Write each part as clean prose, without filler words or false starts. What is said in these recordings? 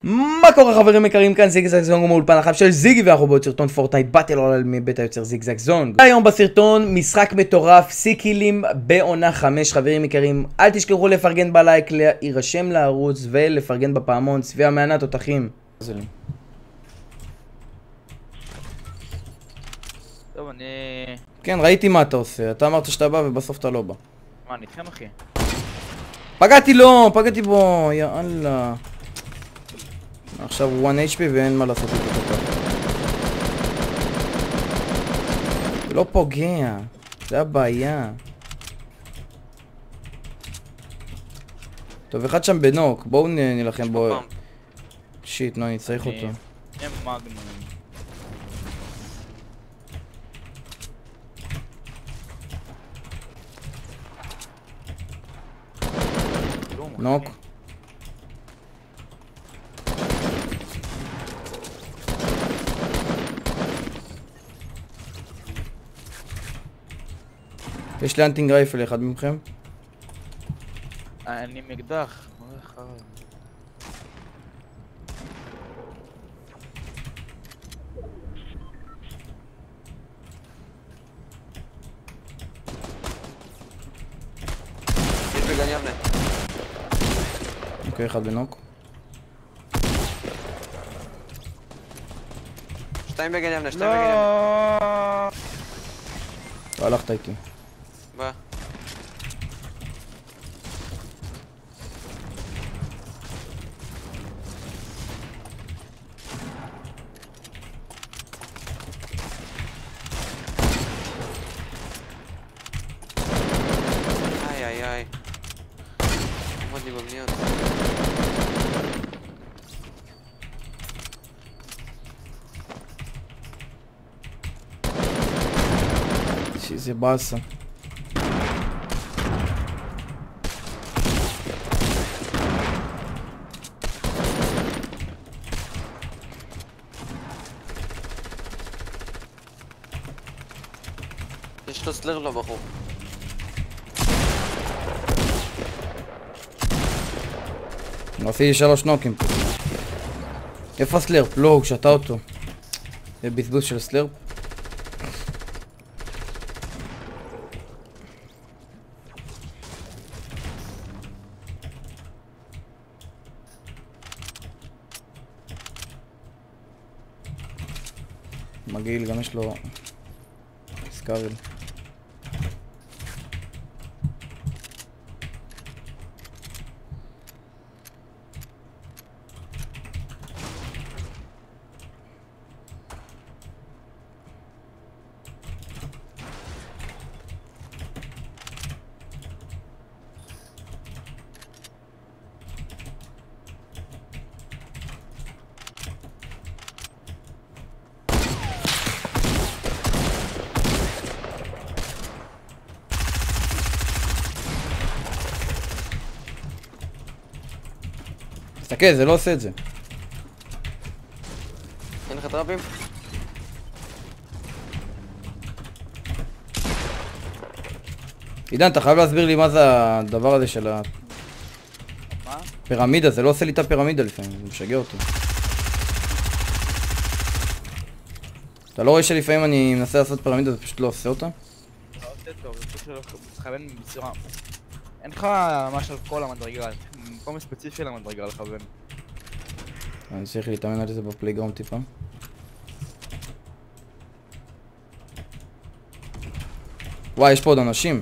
מה קורה חברים יקרים, כאן זיגזג זונג מאולפן החב של זיגי, ואנחנו בעוד סרטון פורטנייט באטל רואייל מבית היוצר זיגזג זונג. היום בסרטון משחק מטורף, שיא קילים בעונה 5. חברים יקרים, אל תשכחו לפרגן בלייק, להירשם לערוץ ולפרגן בפעמון. צבי המענה תותחים. טוב, אני... כן, ראיתי מה אתה עושה, אתה אמרת שאתה בא ובסוף אתה לא בא. מה, אני איתכם אחי? פגעתי בו, יאללה. עכשיו הוא 1 HP ואין מה לעשות איתו ככה. זה לא פוגע, זה הבעיה. טוב, אחד שם בנוק, בואו נלחם בו. שיט, נו, אני צריך אותו. הם מגנום. נוק. יש לי אנטינג רייפל אחד מכם? אני מקדח. יש בגן יבנה. אוקיי, אחד בנוק. 2 בגן יבנה, 2 בגן יבנה. לא הלכת איתי. בא. איי. עמוד לי בבניות. שזה באסה. יש לו סלר לו בחור. עשיתי 3 נוקים פה. איפה הסלרפ? לא, הוא שתה אותו. זה בזבוז של סלרפ. מגעיל, גם יש לו סקארל. תסתכל, זה לא עושה את זה. אין לך טראפים? עידן, אתה חייב להסביר לי מה זה הדבר הזה של מה? הפירמידה, זה לא עושה לי את הפירמידה לפעמים, זה משגע אותי. אתה לא רואה שלפעמים אני מנסה לעשות פירמידה וזה פשוט לא עושה אותה? לא עושה טוב, זה פשוט לכוון בצורה... אין לך ממש על כל המדרגה, מקום ספציפי למדרגה לכוון. אני צריך להתאמן על זה בפלייגראונד טיפה. וואי, יש פה עוד אנשים.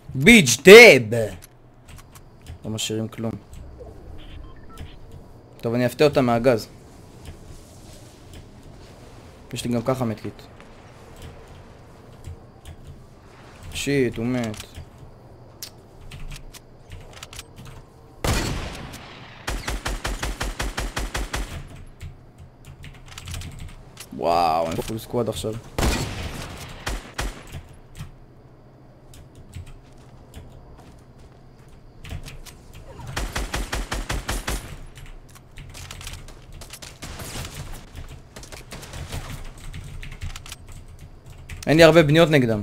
ביץ' דב! לא משאירים כלום. טוב, אני אפתה אותה מהגז. יש לי גם ככה מתקיט. שיט, הוא מת. וואו, אני פול סקוואד עכשיו. אין לי הרבה בניות נגדם.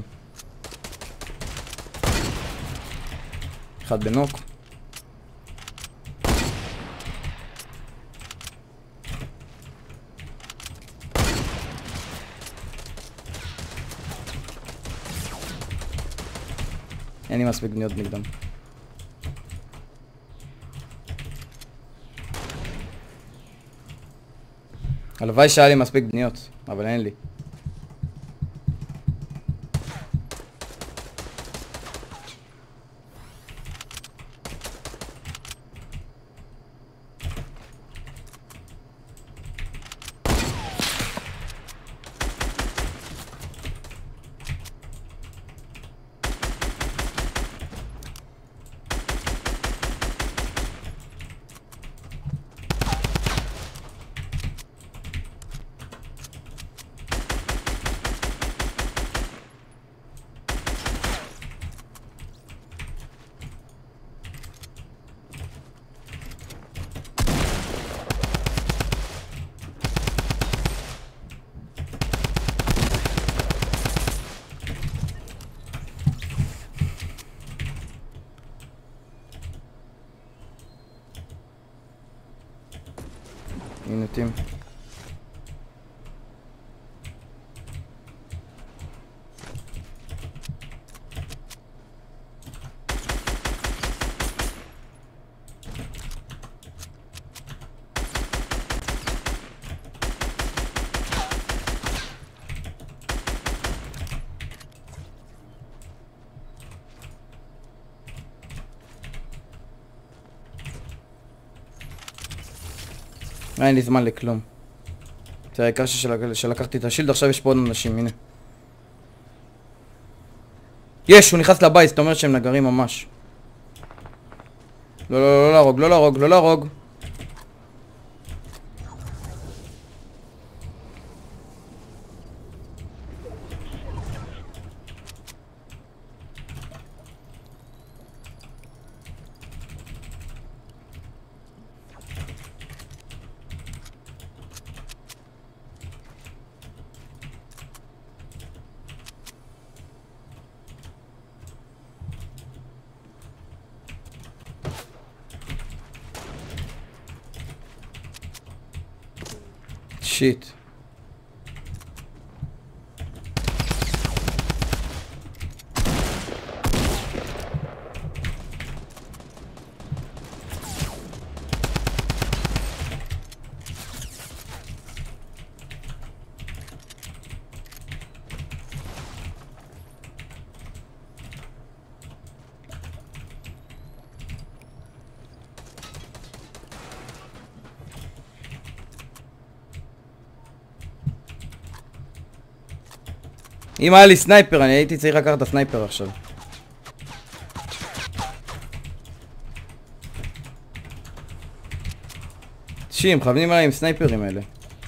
אחד בנוק. אין לי מספיק בניות נגדם. הלוואי שהיה לי מספיק בניות, אבל אין לי. הנה טים. אין לי זמן לכלום. תראה, העיקר שלקחתי את השילד, עכשיו יש פה עוד אנשים, הנה. יש, הוא נכנס לבית, זאת אומרת שהם נגרים ממש. לא, לא, לא להרוג, לא להרוג, לא להרוג. שיט. אם היה לי סנייפר, אני הייתי צריך לקחת את הסנייפר עכשיו. שיעים, מכוונים עליי עם סנייפרים האלה.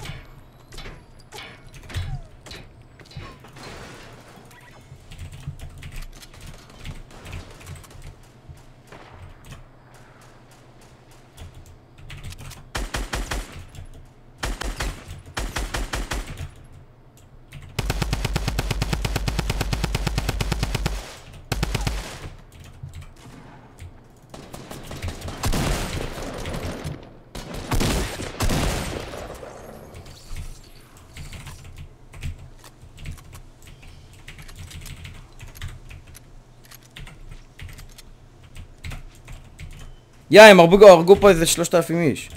יא, הם הרגו פה איזה 3,000 איש.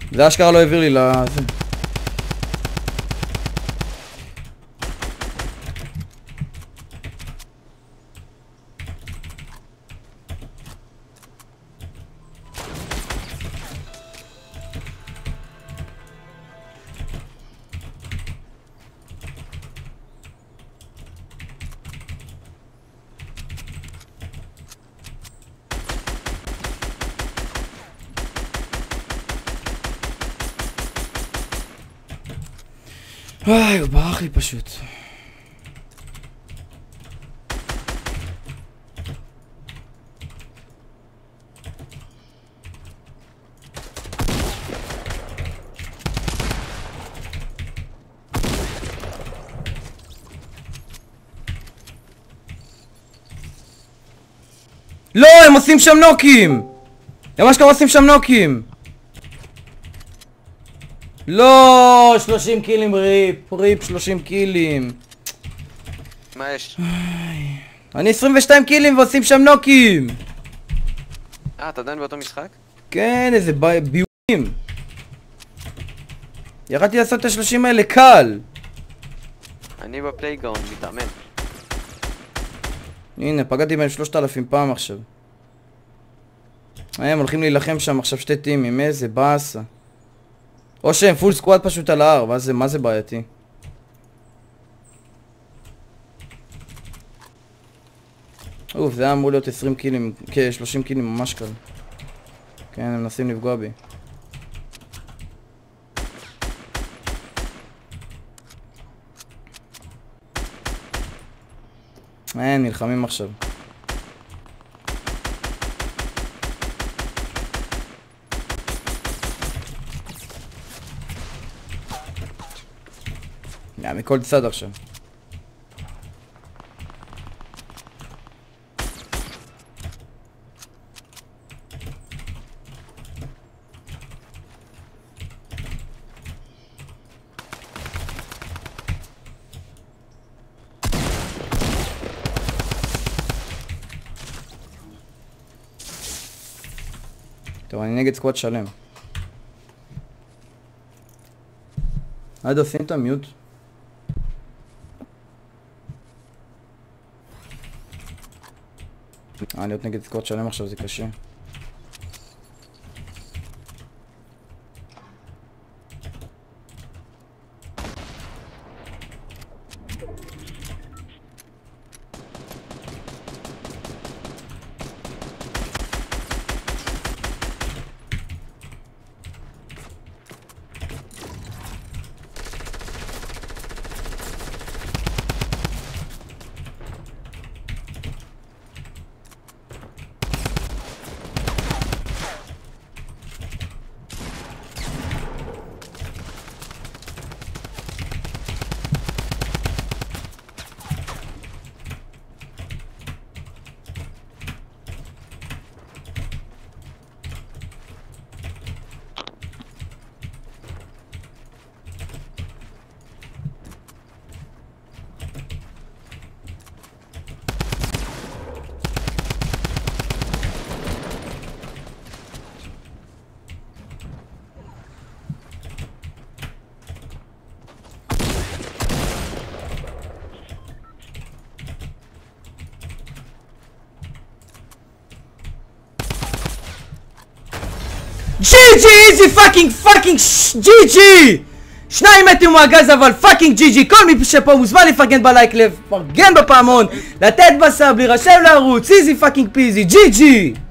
זה אשכרה לא העביר לי לזה. וואי, הוא ברח לי פשוט. לא, הם עושים שם נוקים! הם ממש כמה עושים שם נוקים! לא, 30 קילים ריפ 30 קילים. מה יש? אני 22 קילים ועושים שם נוקים. אתה עדיין באותו משחק? כן, איזה ביועים. יכלתי לעשות את ה-30 האלה קל. אני בפלייגראונד, מתאמן. הנה, פגעתי בהם 3,000 פעם עכשיו. הם הולכים להילחם שם עכשיו שתי טימים, איזה באסה. או שהם פול סקוואד פשוט על ההר, מה זה בעייתי? אוף, זה היה אמור להיות 20 קילים, כ-30 קילים ממש קל. כן, הם מנסים לפגוע בי. נלחמים עכשיו. מכל צד עכשיו. טוב, אני נגד סקוואד שלם. עד עושים את המיוט. להיות נגד סקוואד שלם עכשיו זה קשה. GG! איזי פאקינג GG! שניים מתים מהגז אבל פאקינג GG! כל מי שפה מוזמן לפרגן בלייק, לפרגן בפעמון, לתת בסאב, להירשם לערוץ, איזי פאקינג פיזי, GG!